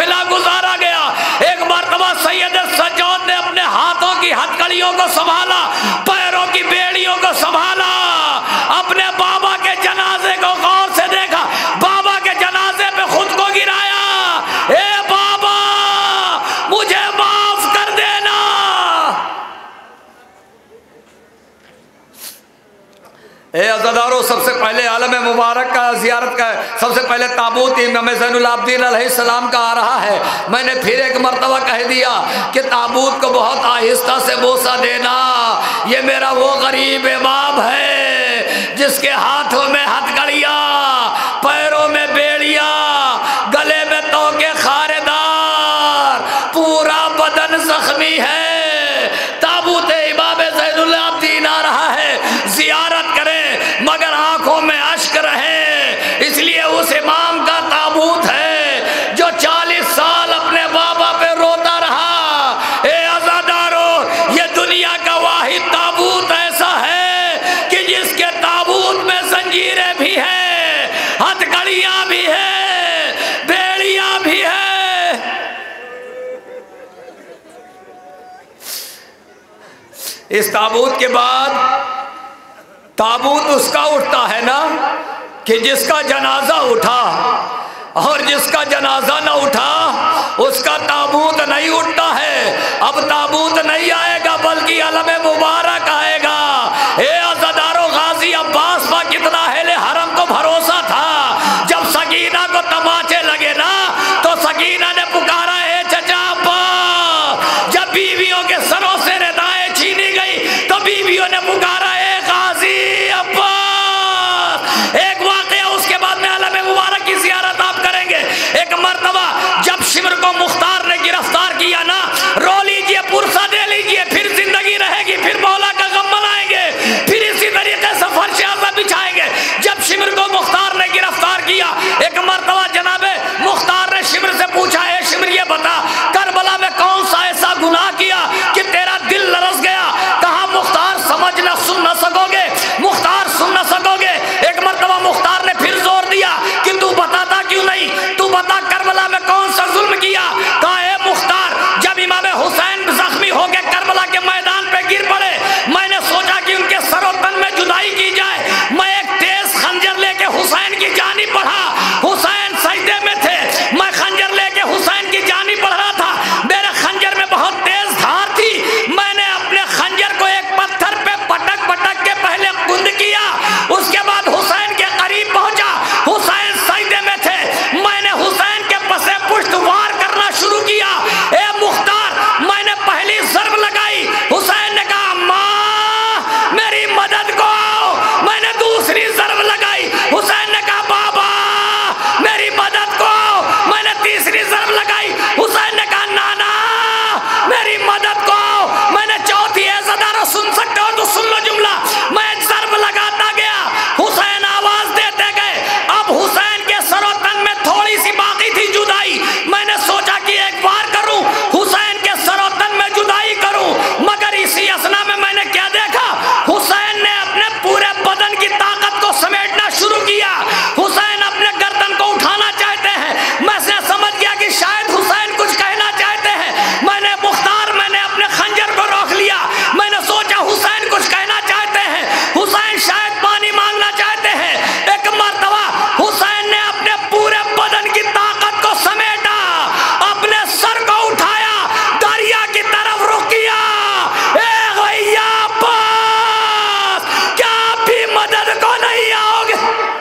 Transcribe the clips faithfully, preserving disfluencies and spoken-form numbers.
काफिला गुजारा गया। एक मरतबा सैयद सज्जाद ने अपने हाथों की हथकड़ियों को संभाला, पैरों की बेड़ियों को संभाला, अपने बाबा के जनाजे को गौर से देखा, बाबा के जनाजे पे खुद को गिराया, ए बाबा मुझे माफ कर देना। ए अज़ादारों, सबसे पहले आलम मुबारक का ज़ियारत का सबसे पहले ताबूत इमाम ज़ैनुल आबिदीन अलैहिस्सलाम का आ रहा है। मैंने फिर एक मरतबा कह दिया कि ताबूत को बहुत आहिस्ता से बोसा देना। ये मेरा वो गरीब बाप है जिसके हाथों में हथकड़ियाँ, पैरों में बेड़ियाँ, गले में तोके खारेदार, पूरा बदन जख्मी है। ताबूत इमाम ज़ैनुल आबिदीन आ रहा है, ज़ियारत करें मगर आंखों में अश्क रहे। इसलिए उस इमाम का ताबूत है जो चालीस साल अपने बाबा पे रोता रहा। ए अज़ादारों, ये दुनिया का वाहिद ताबूत ऐसा है कि जिसके ताबूत में जंजीरें भी हैं, हथकड़ियां भी हैं, बेड़ियां भी हैं। इस ताबूत के बाद ताबूत उसका उठता है ना कि जिसका जनाजा उठा, और जिसका जनाजा ना उठा उसका ताबूत नहीं उठता है। अब ताबूत नहीं आएगा बल्कि अलम मुबारक आएगा। ए अज़ादारों, गाजी अब्बास पर कितना अहले हरम को भरोसा था। जब सकीना को तमाचे लगे ना तो सकीना ने पुकारा, ए चचा अब्बास। जब बीवियों के सरों से रिदाएं छीनी गई तो बीवियों ने पुकारा, ए गाजी अब्बास। एक वाकया उसके बाद में आलम मुबारक की ज़ियारत आप करेंगे। एक मर्तबा जब शिमर को मुख्तार ने गिरफ्तार किया ना, रो लीजिए, पुरसा दे लीजिए, फिर जिंदगी रहेगी, फिर मौला का गम मनाएंगे, फिर इसी तरीके से फर्श आज़ा बिछाएंगे। जब शिमर को मुख्तार ने गिरफ्तार किया, एक मर्तबा जनाबे मुख्तार ने शिमर से पूछा, है शिमर ये बता करबला में कौन सा ऐसा गुनाह किया कि तेरा दिल लरस गया? कहा मुख्तार समझ न सुन न सकोगे, मुख्तार सुन न सकोगे। एक मर्तबा मुख्तार ने फिर जोर दिया कि तू बताता क्यों नहीं, तू बता करबला में कौन सा जुल्म किया? कहा है मुख्तार, जब इमाम हुसैन जख्मी होकर करबला के मैदान पे गिर पड़े, मैंने सोचा कि उनके सरोतन में जुदाई की जाए। मैं एक तेज खंजर लेके हुसैन की जानिब बढ़ा, हुसैन सजदे में थे, मैं खंजर लेके हुसैन की जानिब बढ़ रहा था। मेरे खंजर में बहुत तेज धार थी, मैंने अपने खंजर को एक पत्थर पे पटक पटक के पहले कुंद किया, उसके बाद हुसैन के करीब पहुंचा, हुसैन सजदे में थे, मैंने हुसैन के पसे पुष्ट वार करना शुरू किया। ए मुख्तार, मैंने पहली ज़र्ब लगाई, हुसैन ने कहा माँ मेरी मदद को आओ। मैंने दूसरी ज़र्ब लगाई, हुसैन ने कहा बाबा मेरी मदद को आओ। मैंने तीसरी ज़र्ब लगाई, हुसैन ने कहा नाना मेरी मदद को आओ। मैंने चौथी, अज़ादारों सुन सकते हो तो सुन लो जुमला, मैं ज़र्ब लगाता गया, हुसैन आवाज देते गए। अब हुसैन के सरोतन में थोड़ी सी बाकी थी जुदाई, मैंने सोचा कि एक बार करूं, हुसैन के सरोतन में जुदाई करूं, मगर इसी असना में मैंने क्या देखा, हुसैन ने अपने पूरे बदन की ताकत को समेटना शुरू किया। हुसैन अपने गर्दन को उठाना चाहते हैं, मैं समझ गया कि शायद हुसैन कुछ कहना चाहते हैं। मैंने मुख्तार मैंने अपने खंजर को रोक लिया, मैंने सोचा हुसैन कुछ कहना चाहते हैं, हुसैन शायद पानी मांगना चाहते हैं। एक मर्तबा हुसैन ने अपने पूरे बदन की ताकत को समेटा, अपने सर को उठाया, दरिया की तरफ रुख किया। ए भैया अब्बास, क्या आप भी मदद को नहीं आओगे?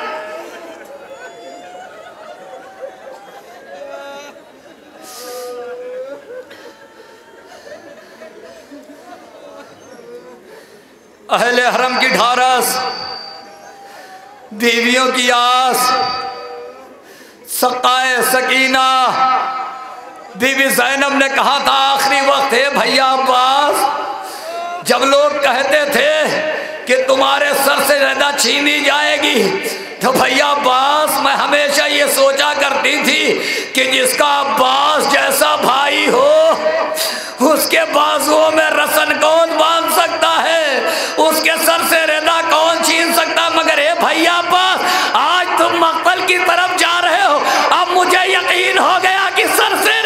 अहले हरम की ढारस, बीवियों की आस, सकाए सकीना, बीबी ज़ैनब ने कहा था आखिरी वक्त है भैया अब्बास, जब लोग कहते थे कि तुम्हारे सर से रदा छीनी जाएगी, तो भैया अब्बास मैं हमेशा ये सोचा करती थी कि जिसका अब्बास जैसा भाई हो उसके बाजुओं में रसन कौन बांध सकता है, उसके सर से रदा कौन छीन सकता। मगर हे भैया अब्बास, आज तुम मक्तल की तरफ जा रहे हो, अब मुझे यकीन हो गया कि सर से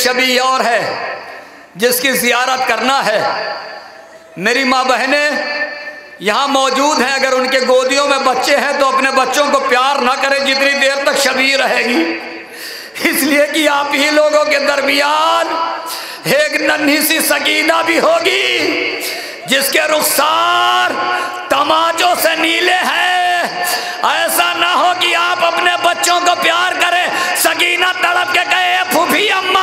शबी और है जिसकी ज़ियारत करना है। मेरी माँ बहनें यहाँ मौजूद हैं, अगर उनके गोदियों में बच्चे हैं तो अपने बच्चों को प्यार ना करें जितनी देर तक शबी रहेगी, इसलिए कि आप ही लोगों के दरमियान एक नन्ही सी सकीना भी होगी जिसके रुखसार तमाचों से नीले हैं। ऐसा ना हो कि आप अपने बच्चों को प्यार करें, सकीना तड़प के कहे फूफी अम्मा।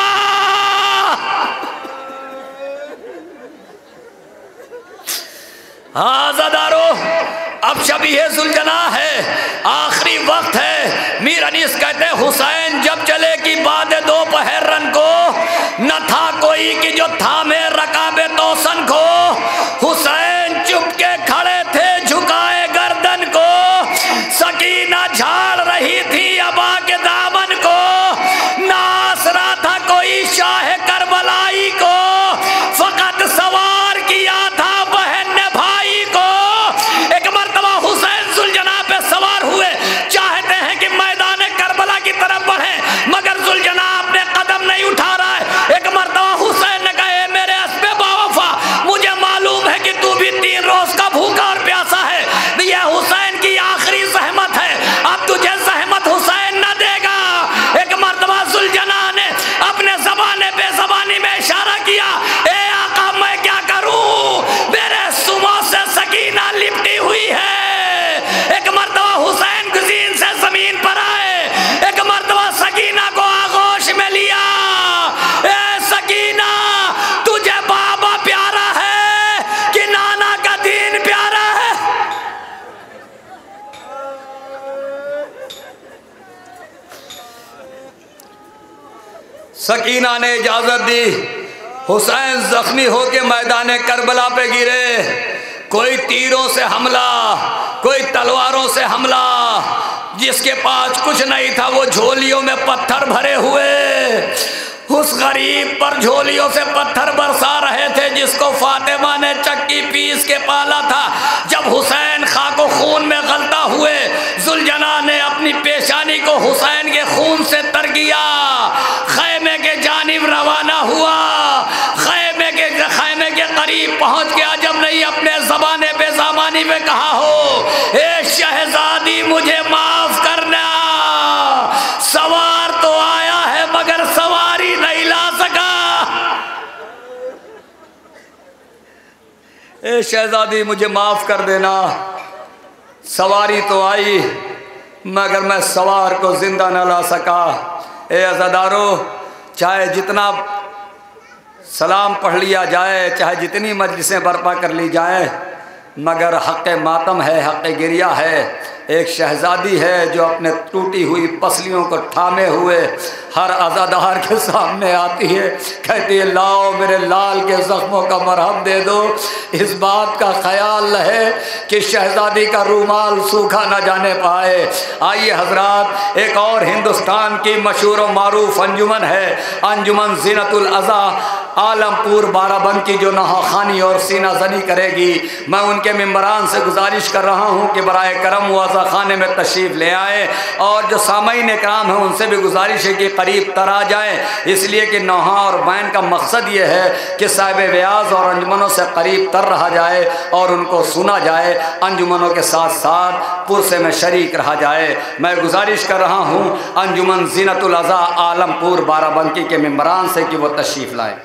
हाँ ज़दारो, अब शबीह जुलजना है, आखिरी वक्त है। मीर अनीस कहते हुसैन जब चले कि बाद दोपहर रन को न था कोई कि जो थामे रकाबे तोसन को। हुसैन चुपके खड़े थे झुकाए गर्दन को, सकीना झाड़ रही थी अबा के दामन को। नास रहा था कोई शाह करबलाई को, फकत सवार किया था बहन ने भाई को। एक मर्तबा हुसैन जुलजना पे सवार हुए, चाहते हैं कि मैदान करबला की तरफ बढ़े, मगर जुलजना अपने कदम नहीं उठा रहा है। एक मर्तबा हुसैन ने कहा मेरे अस्बे बावफा, मुझे मालूम है कि तू भी तीन रोज का भूखा और प्यासा है, यह हुसैन की आखिरी जहमत है, अब तुझे जहमत हुसैन न देगा। एक मर्तबा जुलजना ने अपने ज़बाने बेज़बानी में इशारा किया, ए आका मैं क्या करूं, मेरे सुमो से सकीना लिपटी हुई है। एक मर्तबा हुसैन गुज़ीन से जमीन पर आए, एक मर्तबा सकीना को आगोश में लिया। ए सकीना, तुझे बाबा प्यारा है कि नाना का दीन प्यारा है? सकीना ने इजाजत दी। हुसैन जख्मी होके मैदान करबला पे गिरे, कोई तीरों से हमला, कोई तलवारों से हमला, जिसके पास कुछ नहीं था वो झोलियों में पत्थर भरे हुए उस गरीब पर झोलियों से पत्थर बरसा रहे थे जिसको फातिमा ने चक्की पीस के पाला था। जब हुसैन खाको खून में गलता हुए, जुलजना ने अपनी पेशानी को हुसैन के खून से तर किया, खैमे के जानिब रवाना हुआ। खैमे के खैमे के करीब पहुंच गया, जब नहीं अपने ज़बाने बेज़बानी में कहा हो, ए शहजादी मुझे माफ करना, सवार तो आया है मगर सवारी नहीं ला सका। ए शहजादी मुझे माफ कर देना, सवारी तो आई मगर मैं सवार को जिंदा न ला सका। ए अज़ादारो, चाहे जितना सलाम पढ़ लिया जाए, चाहे जितनी मजलिसें बर्पा कर ली जाए, मगर हक़ मातम है, हक़ गिरिया है। एक शहजादी है जो अपने टूटी हुई पसलियों को थामे हुए हर अज़ादार के सामने आती है, कहती है लाओ मेरे लाल के ज़ख्मों का मरहम दे दो। इस बात का ख्याल रहे कि शहजादी का रूमाल सूखा न जाने पाए। आइए हजरात, एक और हिंदुस्तान की मशहूर व मारूफ अंजुमन है, अंजुमन ज़ीनतुल अज़ा आलमपुर बाराबंकी, जो नहाखानी और सीना जनी करेगी। मैं उनके मेम्बरान से गुजारिश कर रहा हूँ कि बराए करम वाज़ा खाने में तशरीफ़ ले आए, और जो सामईन कराम हैं उनसे भी गुजारिश है कि करीब तर आ जाएँ, इसलिए कि नौहा और बैन का मकसद ये है कि साहिब व्याज और अंजुमनों से करीब तर रहा जाए और उनको सुना जाए, अंजुमनों के साथ साथ पुरसे में शरीक रहा जाए। मैं गुजारिश कर रहा हूँ अंजुमन ज़ीनतुल अज़ा आलमपुर बाराबंकी के मेम्बरान से कि वो तशरीफ़ लाएँ।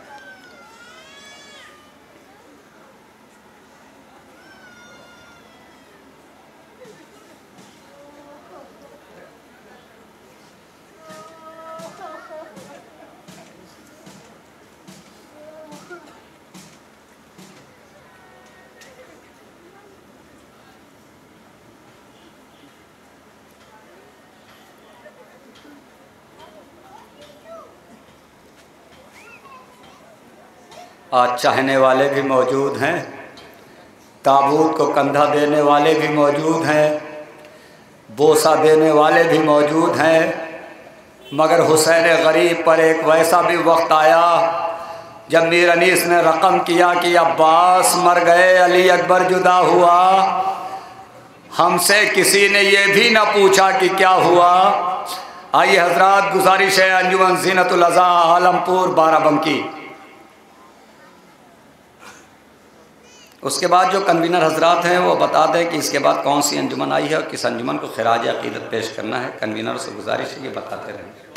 आज चाहने वाले भी मौजूद हैं, ताबूत को कंधा देने वाले भी मौजूद हैं, बोसा देने वाले भी मौजूद हैं, मगर हुसैन गरीब पर एक वैसा भी वक्त आया जब मीर अनीस ने रकम किया कि अब्बास मर गए, अली अकबर जुदा हुआ, हमसे किसी ने ये भी न पूछा कि क्या हुआ। आइए हजरात, गुजारिश है अंजुमन ज़ीनतुल अज़ा आलमपुर बाराबंकी। उसके बाद जो कन्वीनर हजरात हैं वो बता दें कि इसके बाद कौन सी अंजुमन आई है और किस अंजुमन को खिराज अक़ीदत पेश करना है। कन्वीनर से गुजारिश है ये बताते रहें।